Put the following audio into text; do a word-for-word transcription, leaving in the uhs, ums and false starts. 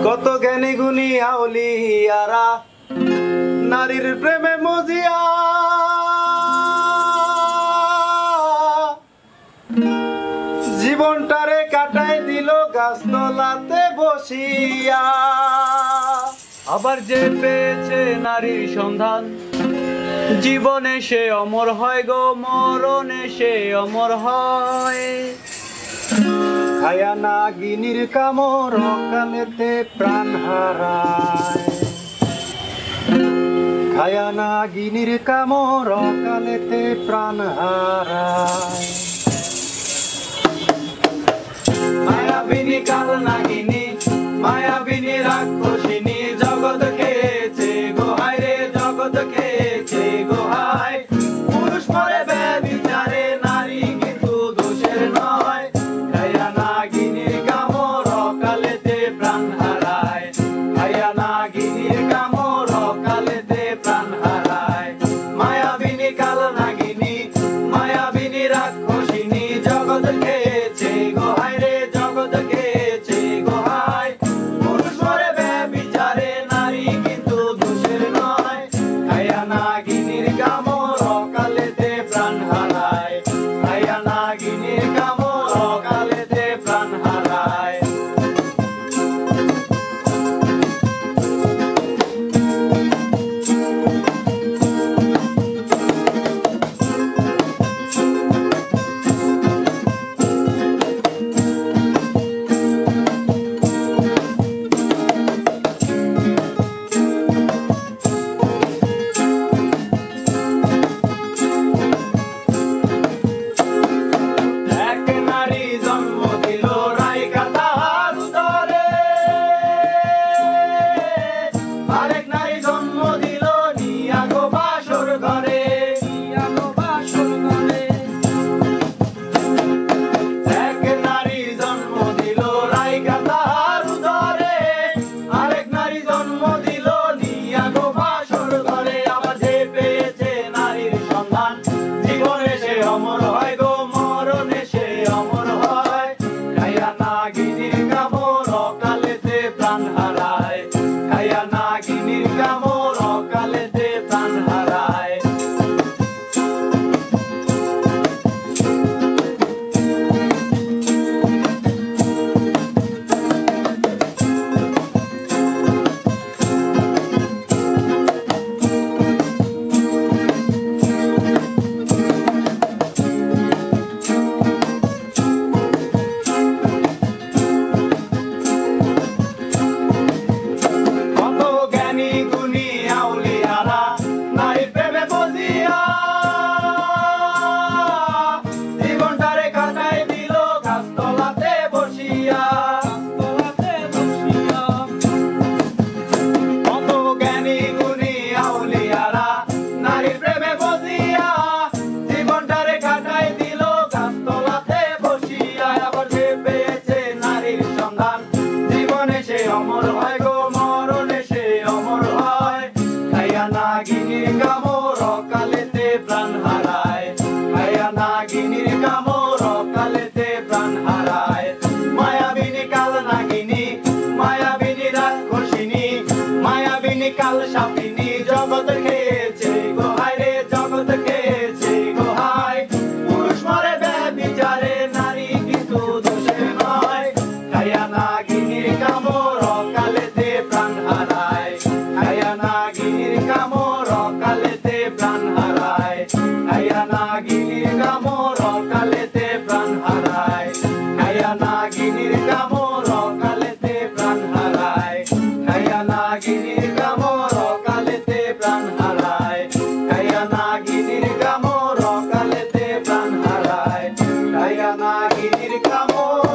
কত জ্ঞানী গুণী আউলিয়ারা নারীর প্রেমে মজিয়া জীবনটারে কাটায় দিল গাছতলাতে বসিয়া। আবার যে পেয়েছে নারীর সন্ধান জীবনে সে অমর হয় গো, মরণে সে অমর হয়। খায়া নাগিনীর কামড় অকালেতে প্রাণ হারায়, খায়া নাগিনীর কামড় অকালেতে প্রাণ হারায়। মায়াবিনী কাল নাগিনী মায়াবিনী রাক্ষসিনী জগৎ খেয়েছে গোহাই রে, জগৎ খেয়েছে গোহাই। পুরুষ মরে ব্যভিচারে নারী কিন্তু দোষের নয়। খায়া নাগিনীর কামড় অকালেতে প্রাণ হারায়, খায়া নাগিনীর কামড় অকালেতে প্রাণ হারায়। মায়াবিনী কাল নাগিনী মায়াবিনী রাক্ষসিনী জগৎ খেয়েছে গোহাই রে, জগৎ খেয়েছে গোহাই। পুরুষ মরে ব্যভিচারে নারী কিন্তু দোষের নয়। খায়া নাগিনীর কামড় অকালেতে প্রাণ হারায়, খায়া নাগিনীর কামড় অকালেতে প্রাণ হারায়। অমর হয় গো, মরণে সে অমর হয়। খায়া নাগিনীর কামড় অকালেতে প্রাণ হারায়, খায়া নাগিনীর কামড় অকালেতে প্রাণ হারায়। অমর হয় গো, মরণে সে অমর হয়। খায়া নাগিনীর কামড় অকালেতে প্রাণ হারায়, খায়া নাগিনীর কামড় অকালেতে প্রাণ হারায়। মায়াবিনী কাল নাগিনী মায়াবিনী রাক্ষসিনী মায়াবিনী কাল সাপিনী জগৎ খেয়েছে গোহাই রে, জগৎ খেয়েছে গোহাই। পুরুষ মরে ব্যভিচারে নারী কিন্তু দোষের নয়। খায়া নাগিনীর কামড় অকালেতে প্রাণ হারায়, খায়া নাগিনীর কামড় অকালেতে প্রাণ হারায়, খায়া নাগিনীর কামড় অকালেতে প্রাণ হারায়, খায়া নাগিনীর কামড় অকালেতে প্রাণ হারায়, খায়া নাগিনীর কামড় অকালেতে প্রাণ হারায়, খায়া নাগিনীর কামড় অকালেতে প্রাণ হারায়, খায়া নাগিনীর কামড়